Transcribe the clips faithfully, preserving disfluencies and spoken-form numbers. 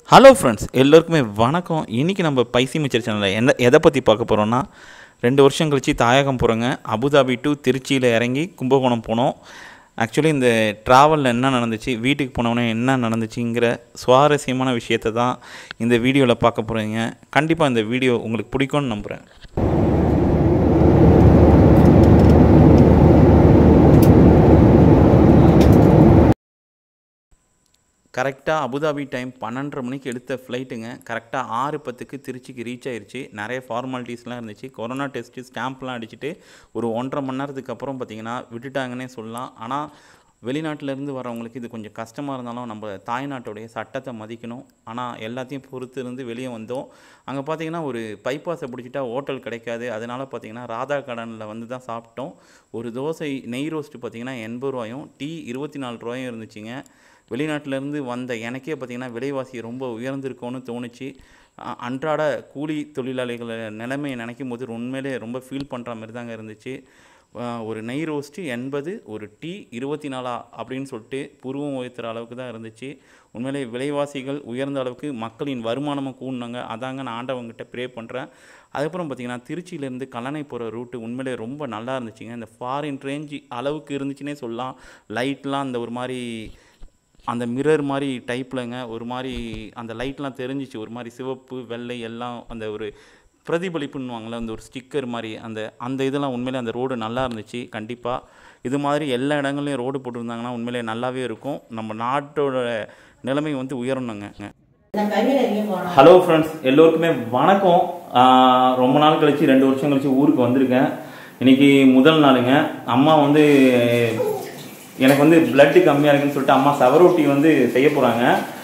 Hello friends, எல்லோருக்குமே வணக்கம். இன்றைக்கி நம்ம பைசி மிச்சர் சேனலில் என்ன எதை பற்றி பார்க்க போகிறோன்னா, ரெண்டு வருஷம் கழித்து தாயகம் போகிறோங்க. அபுதாபி டு திருச்சியில் இறங்கி கும்பகோணம் போனோம். ஆக்சுவலி இந்த ட்ராவலில் என்ன நடந்துச்சு, வீட்டுக்கு போனவொடனே என்ன நடந்துச்சுங்கிற சுவாரஸ்யமான விஷயத்தை தான் இந்த வீடியோவில் பார்க்க போகிறீங்க. கண்டிப்பாக இந்த வீடியோ உங்களுக்கு பிடிக்கும்னு நம்புகிறேன். கரெக்டாக அபுதாபி டைம் பன்னெண்டரை மணிக்கு எடுத்த ஃப்ளைட்டுங்க. கரெக்டாக ஆறு பத்துக்கு திருச்சிக்கு ரீச் ஆயிடுச்சு. நிறைய ஃபார்மாலிட்டிஸ்லாம் இருந்துச்சு. கொரோனா டெஸ்ட்டு ஸ்டாம்ப்லாம் அடிச்சுட்டு ஒரு ஒன்றரை மணி நேரத்துக்கு அப்புறம் பார்த்திங்கன்னா விட்டுட்டாங்கன்னே சொல்லலாம். ஆனால் வெளிநாட்டிலேருந்து வரவங்களுக்கு இது கொஞ்சம் கஷ்டமாக இருந்தாலும் நம்ம தாய்நாட்டுடைய சட்டத்தை மதிக்கணும். ஆனால் எல்லாத்தையும் பொறுத்து இருந்து வெளியே வந்தோம். அங்கே பார்த்திங்கன்னா ஒரு பைபாஸை பிடிச்சிட்டா ஹோட்டல் கிடைக்காது. அதனால் பார்த்திங்கன்னா ராதா கடனில் வந்து தான் சாப்பிட்டோம். ஒரு தோசை நெய் ரோஸ்ட்டு பார்த்திங்கன்னா எண்பது ரூபாயும் டீ இருபத்தி நாலு ரூபாயும் இருந்துச்சுங்க. வெளிநாட்டிலேருந்து வந்த எனக்கே பார்த்திங்கன்னா விலைவாசி ரொம்ப உயர்ந்திருக்கோன்னு தோணுச்சு. அன்றாட கூலி தொழிலாளிகள் நிலைமையை நினைக்கும் போது உண்மையிலே ரொம்ப ஃபீல் பண்ணுற மாதிரி தாங்க இருந்துச்சு. ஒரு நெய் ரோஸ்ட்டு எண்பது, ஒரு டீ இருபத்தி நாலா அப்படின்னு சொல்லிட்டு புருவம் உயர்த்துற அளவுக்கு தான் இருந்துச்சு. உண்மையிலே விலைவாசிகள் உயர்ந்த அளவுக்கு மக்களின் வருமானமும் கூடினாங்க. அதாங்க நான் ஆண்டவங்கிட்ட ப்ரே பண்ணுறேன். அதுக்கப்புறம் பார்த்திங்கன்னா திருச்சியிலேருந்து கல்லணை போகிற ரூட்டு உண்மையிலே ரொம்ப நல்லா இருந்துச்சுங்க. இந்த ஃபாரின் ரேஞ்சு அளவுக்கு இருந்துச்சுன்னே சொல்லலாம். லைட்லாம் அந்த ஒரு மாதிரி அந்த மிரர் மாதிரி டைப்லங்க ஒரு மாதிரி அந்த லைட்லாம் தெரிஞ்சிச்சு. ஒரு மாதிரி சிவப்பு வெள்ளை எல்லாம் அந்த ஒரு பிரதிபலிப்புன்னுவாங்களே, அந்த ஒரு ஸ்டிக்கர் மாதிரி அந்த அந்த இதெல்லாம் உண்மையிலே அந்த ரோடு நல்லா இருந்துச்சு. கண்டிப்பாக இது மாதிரி எல்லா இடங்கள்லையும் ரோடு போட்டிருந்தாங்கன்னா உண்மையிலே நல்லாவே இருக்கும். நம்ம நாட்டோட நிலைமை வந்து உயரணுங்க. ஹலோ ஃப்ரெண்ட்ஸ், எல்லோருக்குமே வணக்கம். ரொம்ப நாள் கழிச்சு ரெண்டு வருஷம் கழிச்சு ஊருக்கு வந்திருக்கேன். இன்றைக்கி முதல் நாளுங்க. அம்மா வந்து எனக்கு வந்து பிளட்டு கம்மியாக இருக்குன்னு சொல்லிட்டு அம்மா சவரொட்டி வந்து செய்ய போகிறாங்க.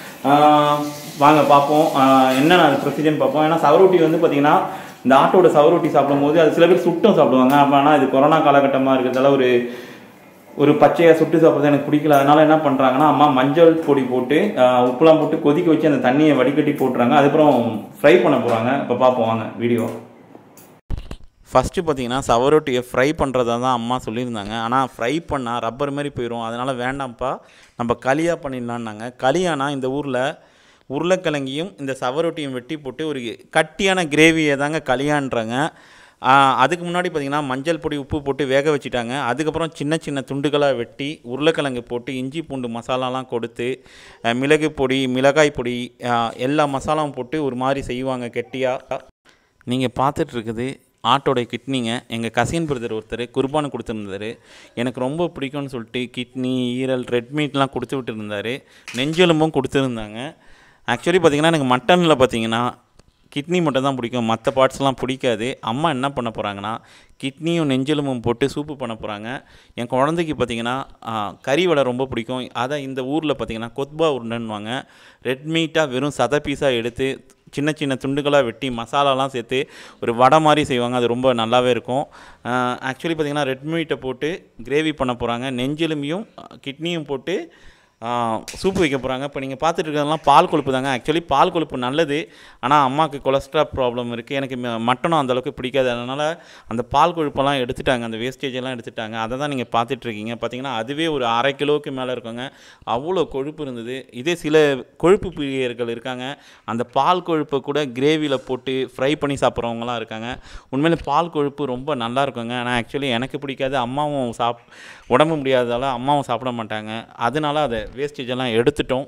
வாங்க பார்ப்போம் என்னென்ன அது ப்ரொசீஜர்னு பார்ப்போம். ஏன்னா சவரொட்டி வந்து பார்த்திங்கன்னா இந்த ஆட்டோட சவரொட்டி சாப்பிடும் போது அது சில பேர் சுட்டும் சாப்பிடுவாங்க. அப்போ ஆனால் இது கொரோனா காலகட்டமாக இருக்கிறதால ஒரு ஒரு பச்சையாக சுட்டு சாப்பிட்றது எனக்கு பிடிக்கல. அதனால் என்ன பண்ணுறாங்கன்னா அம்மா மஞ்சள் பொடி போட்டு உப்புலாம் போட்டு கொதிக்க வச்சு அந்த தண்ணியை வடிகட்டி போட்டுறாங்க. அதுக்கப்புறம் ஃப்ரை பண்ண போகிறாங்க. இப்போ பார்ப்போம் வாங்க வீடியோ. ஃபஸ்ட்டு பார்த்திங்கன்னா சவரொட்டியை ஃப்ரை பண்ணுறதா தான் அம்மா சொல்லியிருந்தாங்க. ஆனால் ஃப்ரை பண்ணால் ரப்பர் மாதிரி போயிடும். அதனால் வேண்டாம்ப்பா, நம்ம களியாக பண்ணிடலான்னாங்க. களியானா இந்த ஊரில் உருளைக்கிழங்கையும் இந்த சவரொட்டியும் வெட்டி போட்டு ஒரு கட்டியான கிரேவியை தாங்க களியான்றாங்க. அதுக்கு முன்னாடி பார்த்திங்கன்னா மஞ்சள் பொடி உப்பு போட்டு வேக வச்சுட்டாங்க. அதுக்கப்புறம் சின்ன சின்ன துண்டுகளாக வெட்டி உருளைக்கிழங்கு போட்டு இஞ்சி பூண்டு மசாலாலாம் கொடுத்து மிளகு பொடி மிளகாய் பொடி எல்லா மசாலாவும் போட்டு ஒரு மாதிரி செய்வாங்க கெட்டியாக. நீங்கள் பார்த்துட்ருக்குது ஆட்டோடைய கிட்னிங்க. எங்கள் கசின் பிரதர் ஒருத்தர் குர்பானு கொடுத்துருந்தாரு. எனக்கு ரொம்ப பிடிக்கும்னு சொல்லிட்டு கிட்னி ஈரல் ரெட் மீட்லாம் கொடுத்து விட்டுருந்தாரு. நெஞ்செலும்பும் கொடுத்துருந்தாங்க. ஆக்சுவலி பார்த்திங்கன்னா எனக்கு மட்டனில் பார்த்திங்கன்னா கிட்னி மட்டும் தான் பிடிக்கும், மற்ற பார்ட்ஸ்லாம் பிடிக்காது. அம்மா என்ன பண்ண போகிறாங்கன்னா கிட்னியும் நெஞ்செலும்பும் போட்டு சூப்பு பண்ண போகிறாங்க. என் குழந்தைக்கு பார்த்திங்கன்னா கறி வடை ரொம்ப பிடிக்கும். அதை இந்த ஊரில் பார்த்திங்கன்னா கொத்பா உருண்டைன்னுவாங்க. ரெட் மீட்டாக வெறும் சத பீஸாக எடுத்து சின்ன சின்ன துண்டுகளாக வெட்டி மசாலாலாம் சேர்த்து ஒரு வடை மாதிரி செய்வாங்க. அது ரொம்ப நல்லாவே இருக்கும். ஆக்சுவலி பார்த்திங்கன்னா ரெட் மீட்டை போட்டு கிரேவி பண்ண போகிறாங்க. நெஞ்செலும்பியும் கிட்னியும் போட்டு சூப்பு வைக்க போகிறாங்க. இப்போ நீங்கள் பார்த்துட்டு இருக்கிறதெல்லாம் பால் கொழுப்பு தாங்க. ஆக்சுவலி பால் கொழுப்பு நல்லது. ஆனால் அம்மாவுக்கு கொலஸ்ட்ரால் ப்ராப்ளம் இருக்குது. எனக்கு மட்டனும் அந்தளவுக்கு பிடிக்காது. அதனால் அந்த பால் கொழுப்பெல்லாம் எடுத்துட்டாங்க, அந்த வேஸ்டேஜெல்லாம் எடுத்துட்டாங்க. அதை தான் நீங்கள் பார்த்துட்ருக்கீங்க. பார்த்திங்கன்னா அதுவே ஒரு அரை கிலோவுக்கு மேலே இருக்குங்க. அவ்வளோ கொழுப்பு இருந்தது. இதே சில கொழுப்பு பிரியர்கள் இருக்காங்க, அந்த பால் கொழுப்பை கூட கிரேவியில் போட்டு ஃப்ரை பண்ணி சாப்பிட்றவங்களாம் இருக்காங்க. உண்மையிலே பால் கொழுப்பு ரொம்ப நல்லா இருக்குங்க. ஆனால் ஆக்சுவலி எனக்கு பிடிக்காது. அம்மாவும் சாப் உடம்பு முடியாததால் அம்மாவும் சாப்பிட மாட்டாங்க. அதனால அதை வேஸ்டேஜ் எல்லாம் எடுத்துட்டோம்.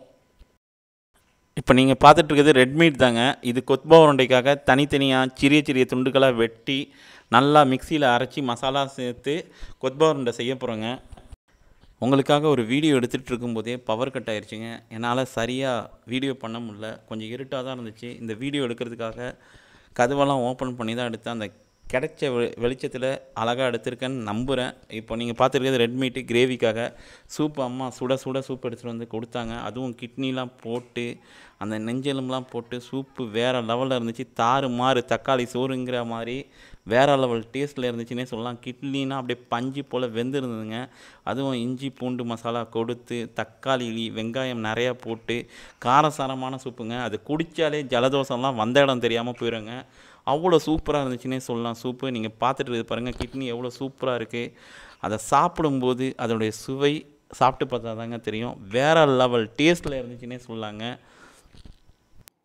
இப்போ நீங்கள் பார்த்துட்ருக்கிறது ரெட் மீட் தாங்க. இது கொத்பா உருண்டைக்காக தனித்தனியாக சிறிய சிறிய துண்டுகளாக வெட்டி நல்லா மிக்சியில் அரைச்சி மசாலா சேர்த்து கொத்பா உருண்டை செய்ய போகிறோங்க. உங்களுக்காக ஒரு வீடியோ எடுத்துகிட்டு இருக்கும்போதே பவர் கட் ஆகிடுச்சிங்க. என்னால் சரியாக வீடியோ பண்ண முடியல. கொஞ்சம் இருட்டாக தான் இருந்துச்சு. இந்த வீடியோ எடுக்கிறதுக்காக கதவெல்லாம் ஓப்பன் பண்ணி தான் எடுத்தேன். அந்த கிடைச்ச வெ வெளிச்சத்தில் அழகாக எடுத்திருக்கேன்னு நம்புகிறேன். இப்போ நீங்கள் பார்த்துருக்கிறது ரெட் மீட்டு கிரேவிக்காக சூப்பு அம்மா சுட சுட சூப் எடுத்துகிட்டு வந்து கொடுத்தாங்க. அதுவும் கிட்னிலாம் போட்டு அந்த நெஞ்செலும்புலாம் போட்டு சூப்பு வேறு லெவலில் இருந்துச்சு. தாறு மாறு தக்காளி சோறுங்கிற மாதிரி வேறு லெவல் டேஸ்ட்டில் இருந்துச்சுன்னே சொல்லலாம். கிட்னினா அப்படியே பஞ்சு போல் வெந்திருந்ததுங்க. அதுவும் இஞ்சி பூண்டு மசாலா கொடுத்து தக்காளி வெங்காயம் நிறையா போட்டு காரசாரமான சூப்புங்க. அது குடித்தாலே ஜலதோஷம்லாம் வந்த இடம் தெரியாமல் போயிடுங்க. அவ்வளோ சூப்பராக இருந்துச்சுன்னே சொல்லலாம். சூப்பு நீங்கள் பார்த்துட்டு பாருங்கள், கிட்னி எவ்வளோ சூப்பராக இருக்குது. அதை சாப்பிடும்போது அதனுடைய சுவை சாப்பிட்டு பார்த்தா தாங்க தெரியும். வேறு லெவல் டேஸ்ட்டில் இருந்துச்சுன்னே சொல்லாங்க.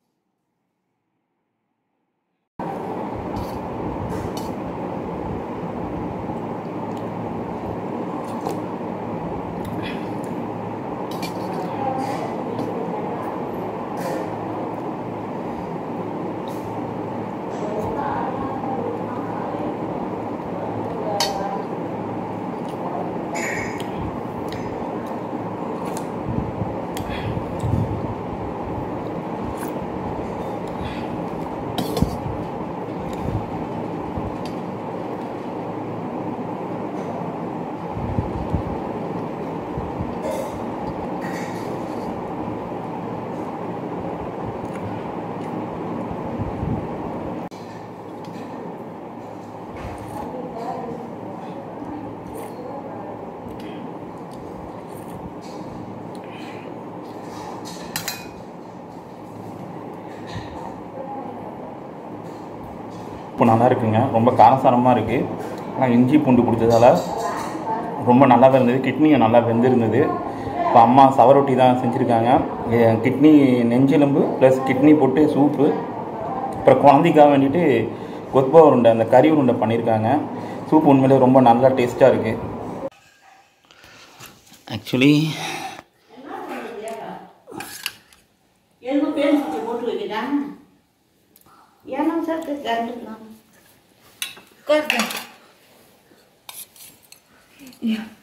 சூப்பு நல்லா இருக்குங்க. ரொம்ப காரசாரமாக இருக்குது. ஆனால் இஞ்சி பூண்டு கொடுத்ததால ரொம்ப நல்லாவே இருந்தது. கிட்னியும் நல்லா வெந்திருந்தது. இப்போ அம்மா சவரொட்டி தான் செஞ்சுருக்காங்க. கிட்னி நெஞ்செலும்பு ப்ளஸ் கிட்னி போட்டு சூப்பு, அப்புறம் குழந்தைக்காக வேண்டிட்டு கொத்பா உருண்டை அந்த கறி உருண்டை பண்ணியிருக்காங்க. சூப் உண்மையிலே ரொம்ப நல்லா டேஸ்ட்டாக இருக்குது. ஆக்சுவலி போட்டு வைக்கிறான் ஏன்னா சார் கறந்துக்கலாம்